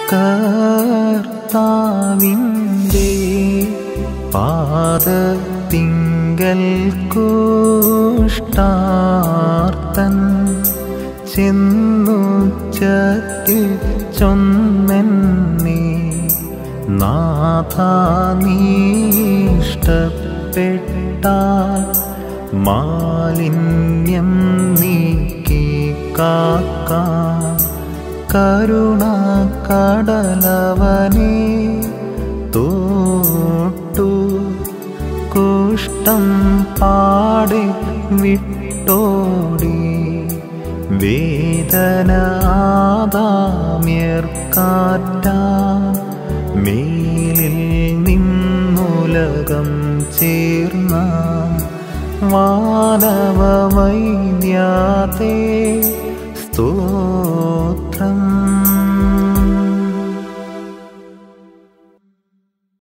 കർത്താവിൻ്റെ പാദത്തിങ്കൽ കുഷ്ഠാർത്തൻ ചെന്നുച്ചത്തിൽ ചൊന്നെന്നെ നാഥാ നീഷ്ടപ്പെട്ടാൽ മാലിന്യം നീക്കി കാക്കാൻ കരുണാകടലവനെ തൊട്ടു കുഷ്ഠം പാടെ വിട്ടോടി വേദന ആദാമ്യർക്കാറ്റാൻ മേലിൽ നിന്നുലകം ചേർന്ന വാനവ വൈദ്യാതേ സ്തോത്രം.